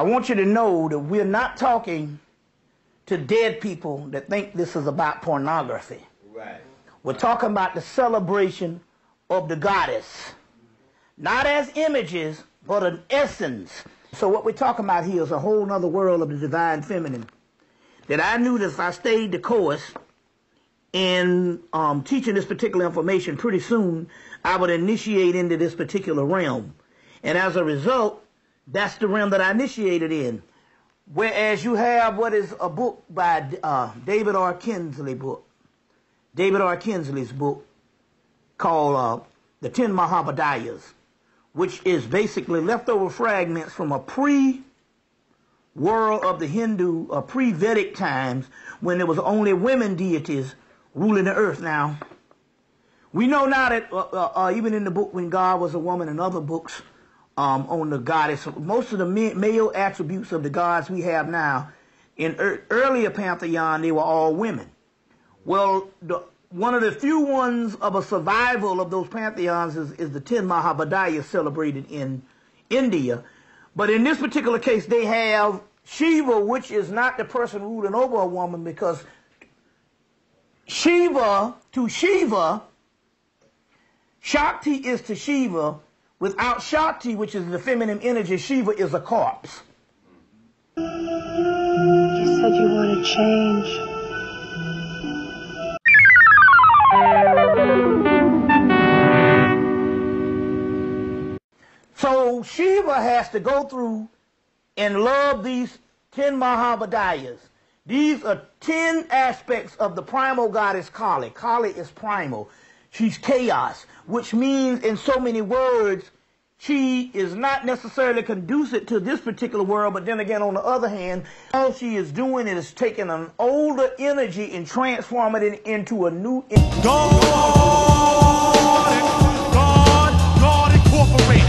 want you to know that we're not talking to dead people that think this is about pornography. Right. We're talking about the celebration of the goddess. Not as images, but an essence. So what we're talking about here is a whole nother world of the divine feminine that I knew that if I stayed the course in teaching this particular information, pretty soon I would initiate into this particular realm. And as a result, that's the realm that I initiated in. Whereas you have what is a book by David R. Kinsley's book called The 10 Mahabodhiyas, which is basically leftover fragments from a pre-world of the Hindu, pre-Vedic times when there was only women deities ruling the earth. Now, we know now that even in the book When God Was a Woman and other books on the goddess, most of the male attributes of the gods we have now, in earlier pantheon, they were all women. Well, one of the few ones of a survival of those pantheons is the 10 Mahabodhiyas celebrated in India. But in this particular case, they have Shiva, which is not the person ruling over a woman, because Shiva to Shiva, Shakti is to Shiva. Without Shakti, which is the feminine energy, Shiva is a corpse. You said you wanted change. So Shiva has to go through and love these 10 Mahabodhiyas. These are 10 aspects of the primal goddess Kali. Kali is primal. She's chaos, which means in so many words, she is not necessarily conducive to this particular world, but then again, on the other hand, all she is doing is taking an older energy and transforming it into a new energy. God Incorporated.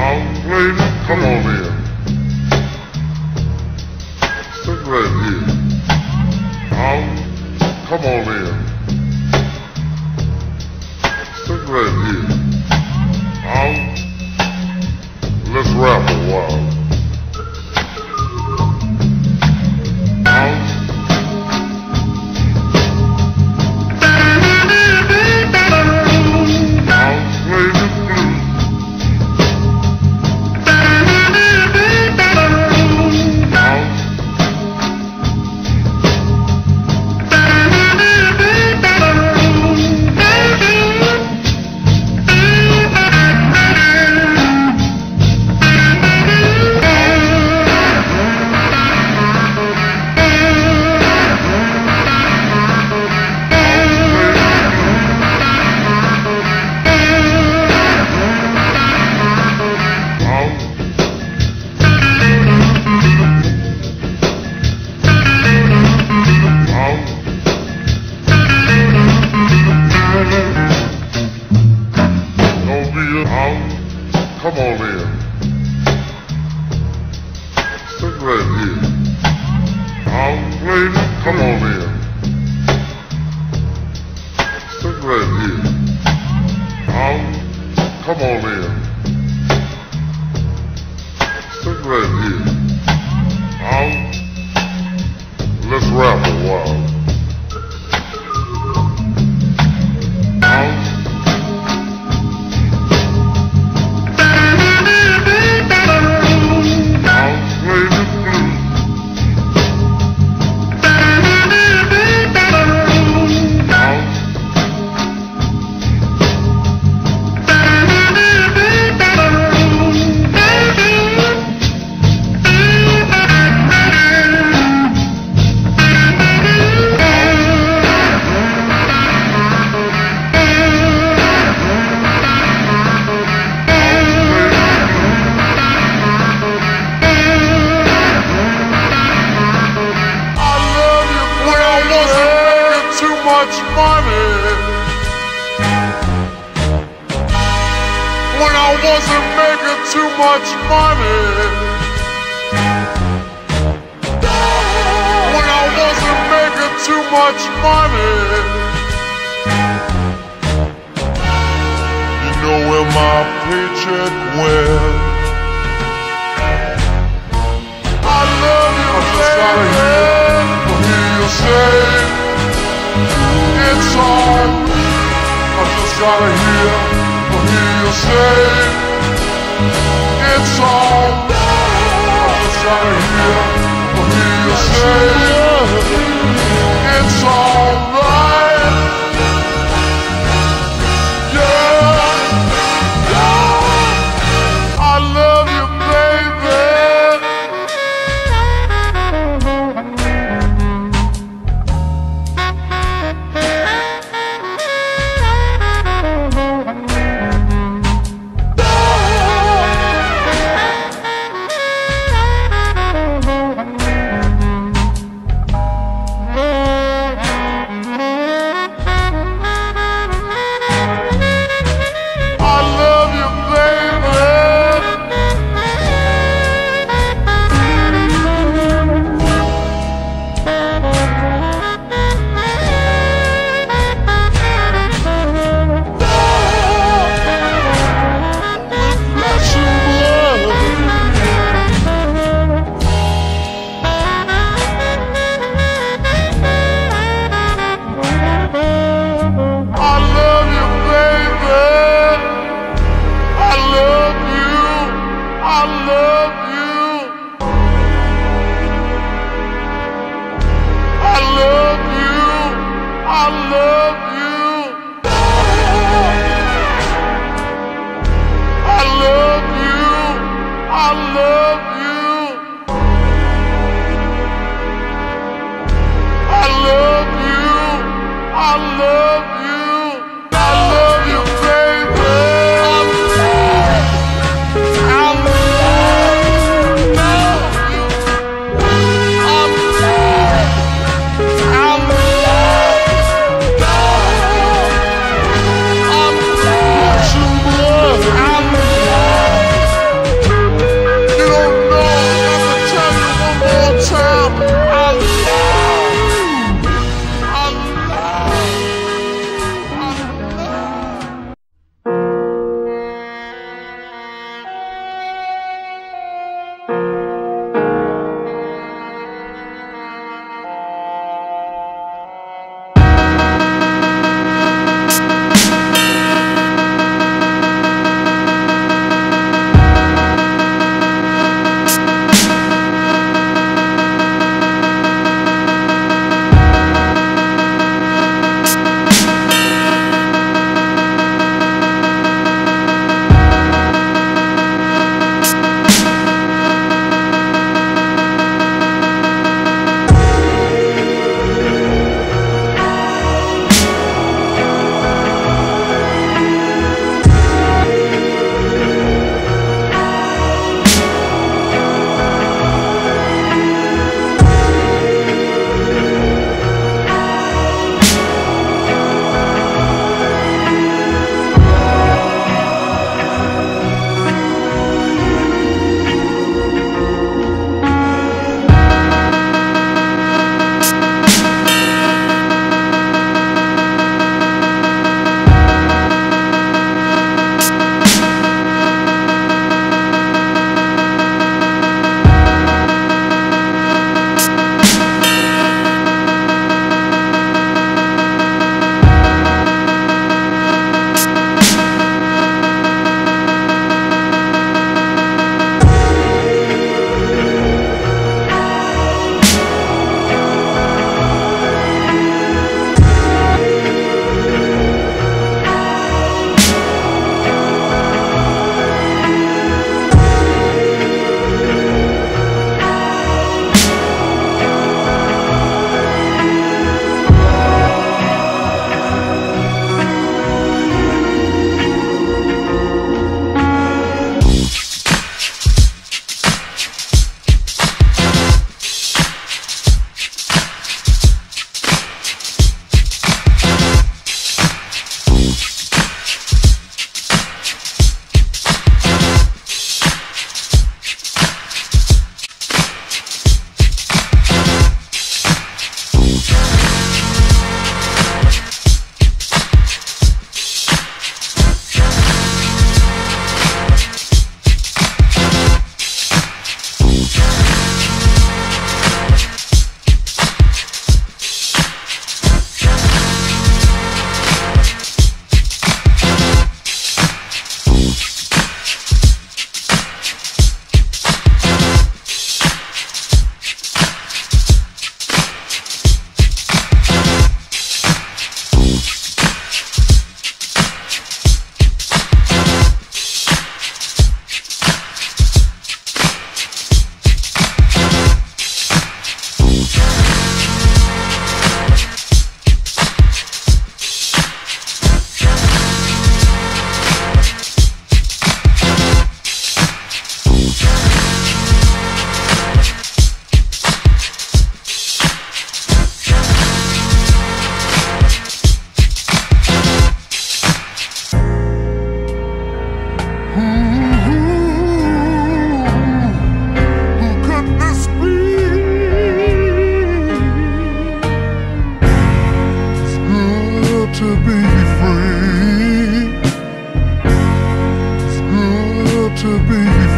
Ladies, come on in. Sit right here. Come on in. Sit right here. Let's rap a while. Come on in. Sit right here. Ladies, come on in. Sit right here. Come on in. Sit right here. Let's rap a while.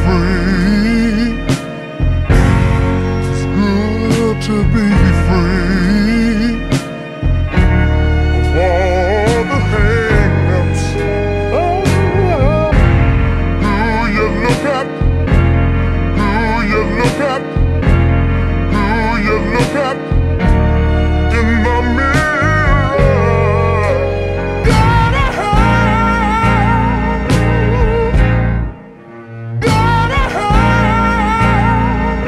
free. It's good to be free of all the hang-ups. Who you look at, who you look at, who you look at in the mirror. Gotta hide, gotta hide,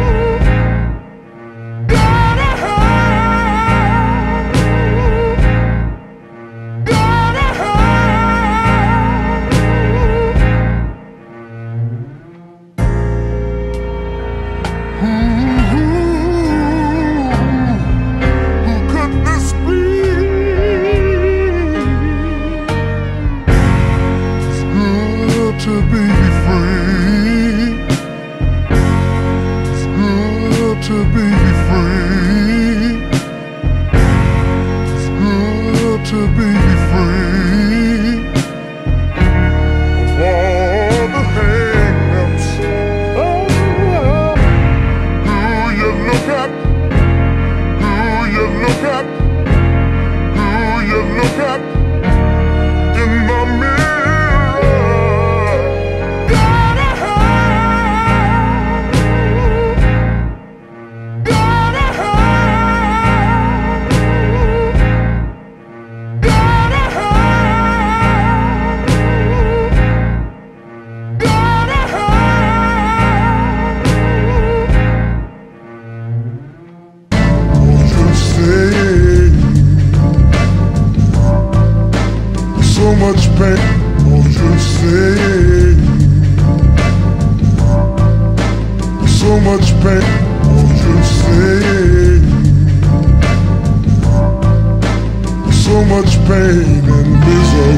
gotta hide, gotta Who could this be? It's good to be free. It's good to be free. It's good to be free of all the hang-ups. Who you look at, who you look at, who you look at in the mirror. Gotta hide, gotta hide, gotta hide, gotta hide. Won't you say so much pain? Won't you say so much pain? Won't you say so much pain and misery?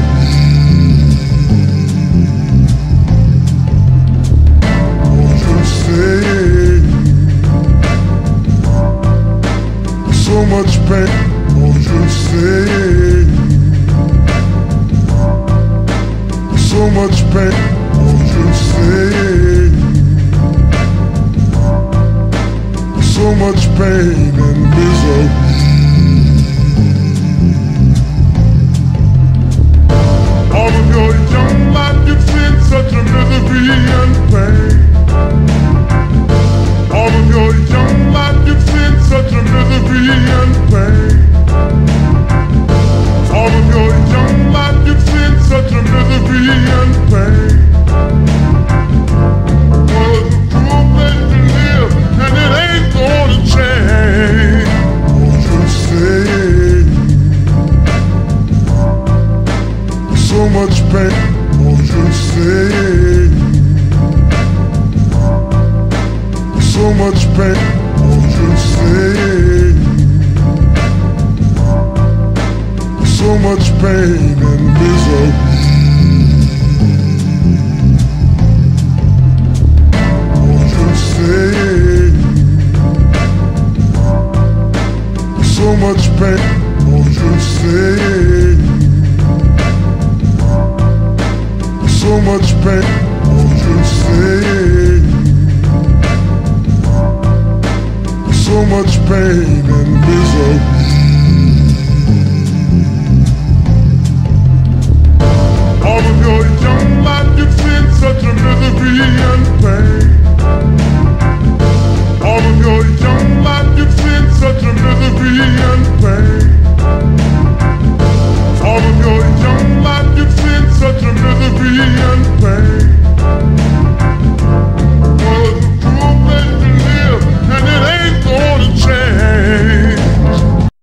Won't you say so much pain? Won't you say so much pain? Won't you say so much pain and misery? All of your young life you've seen such a misery and pain. All of your young life you've seen such a misery and pain. All of your young life you've seen such a misery and pain. Well, it's a cruel place to live, and it ain't gonna change. Won't you say so much pain? Won't you say so much pain? Won't you say so much pain and misery? Won't you say so much pain? Won't you say so much pain? Won't you say so much pain and misery? All of your young life you've seen such a misery and pain. All of your young life you've seen such a misery and pain. All of your young life you've seen such a misery and pain. Well, it's a cruel place to live, and it ain't gonna change.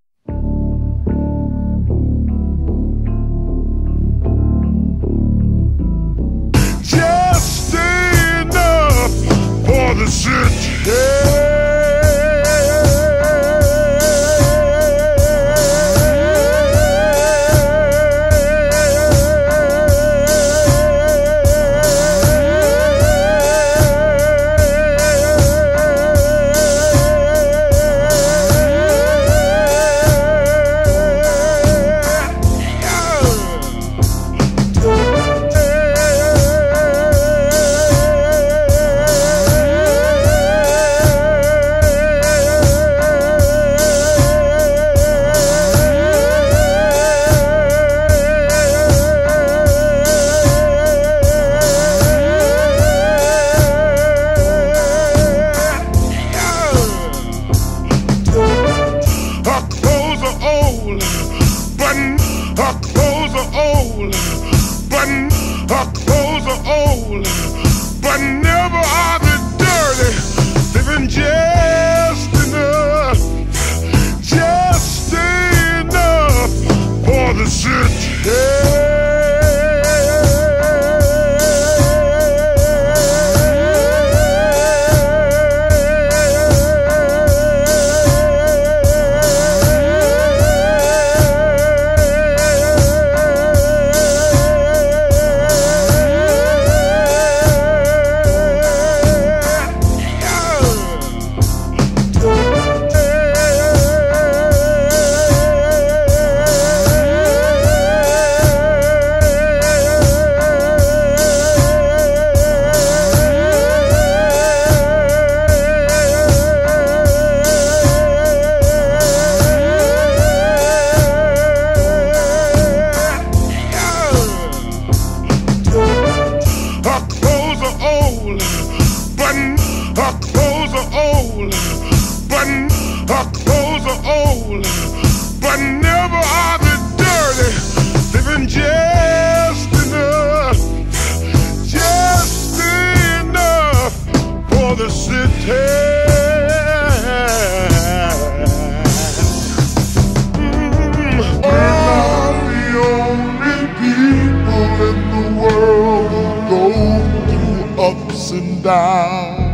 and down.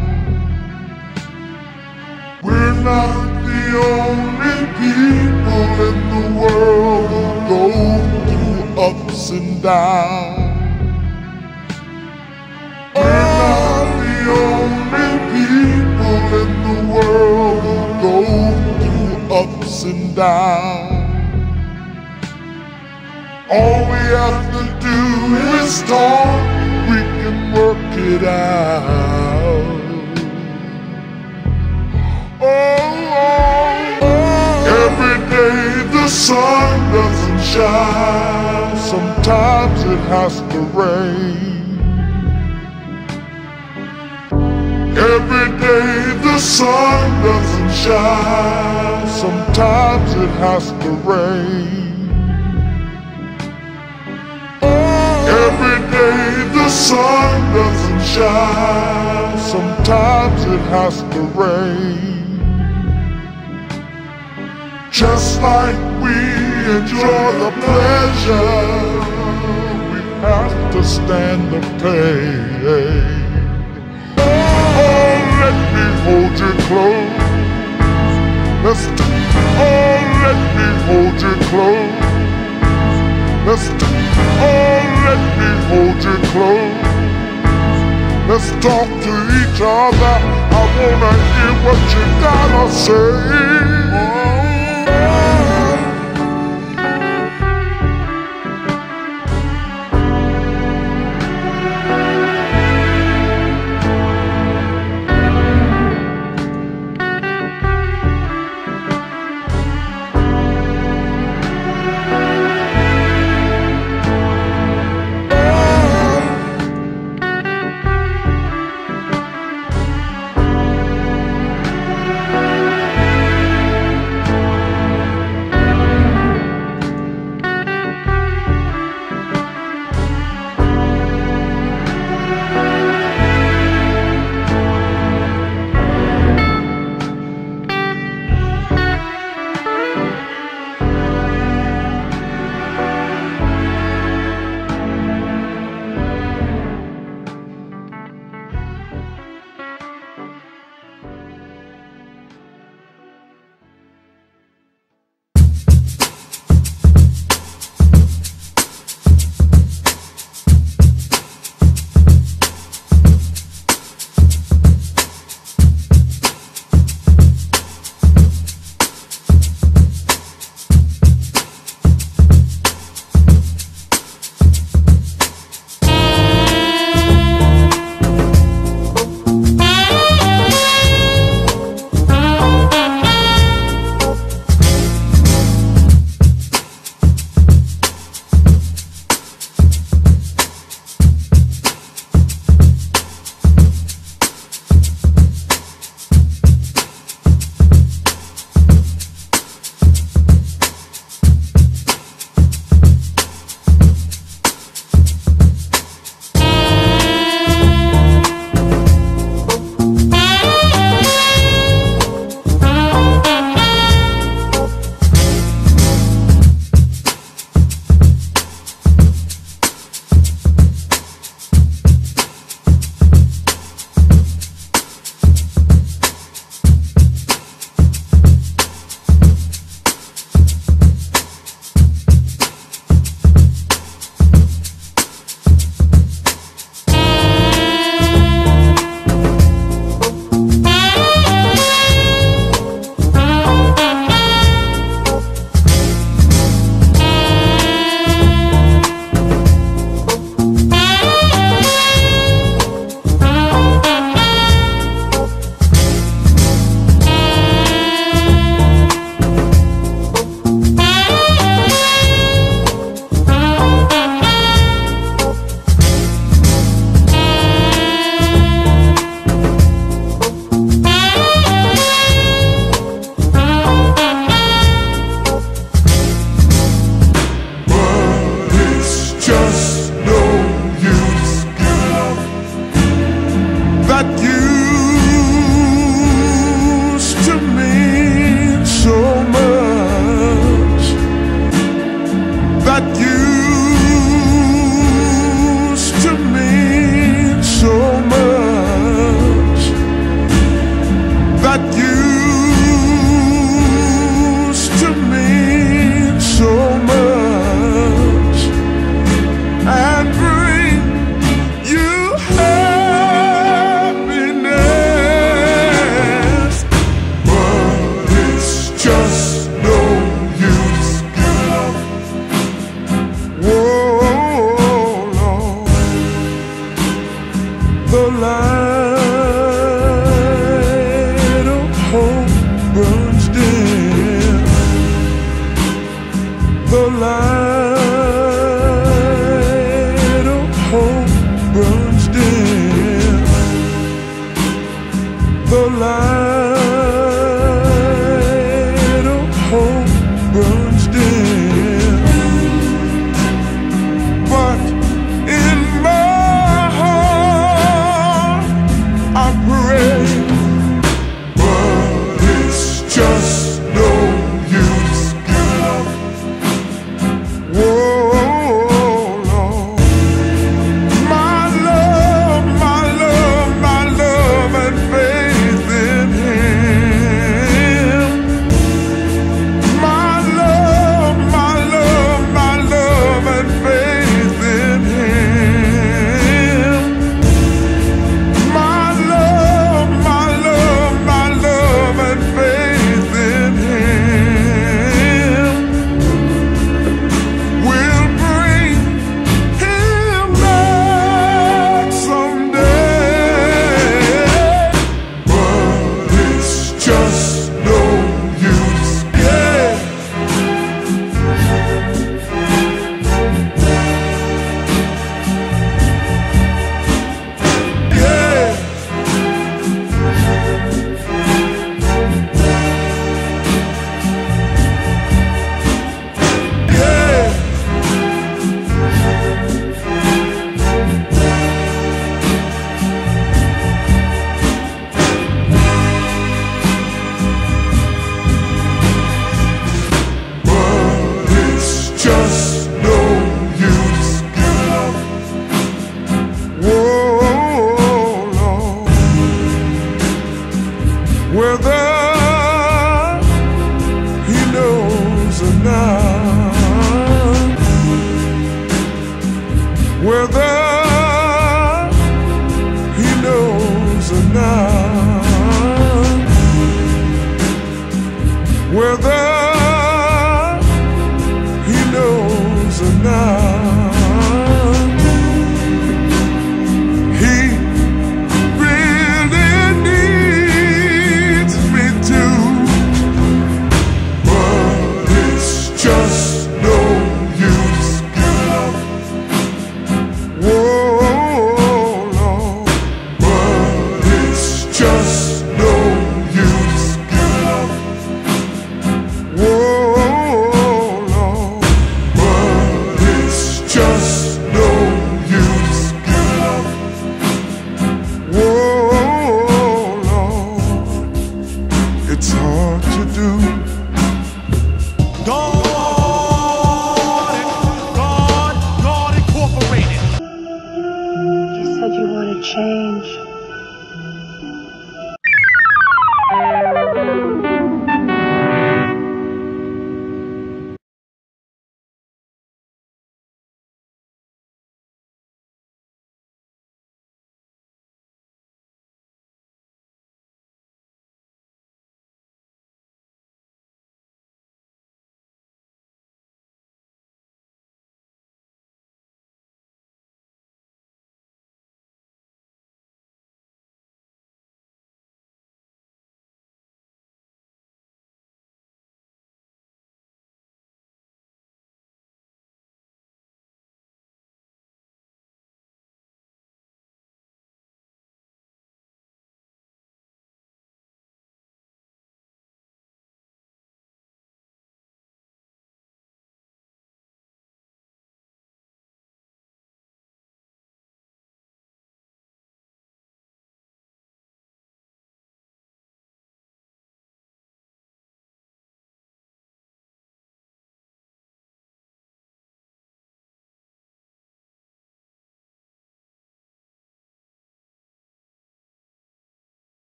We're not the only people in the world who go through ups and downs. We're not the only people in the world who go through ups and downs. All we have to do is talk, we can work it out. Every day the sun doesn't shine, sometimes it has to rain. Every day the sun doesn't shine, sometimes it has to rain. Every day the sun doesn't shine, sometimes it has to rain. Just like we enjoy the pleasure, we have to stand the pain. Oh, let me hold you close. Oh, let me hold you close. Oh, let me hold you close. Let's talk to each other. I wanna hear what you gotta say. the light of hope burns dim, but in my heart I pray, but it's just no use. Whoa, Lord, my love, my love, my love and faith in Him. My love, my love, my love and faith in Him. My love, my love, my love and faith in Him will bring Him back someday. But it's just no use. Yeah. Yeah. Yeah. But it's just no use. Whoa, Lord, where there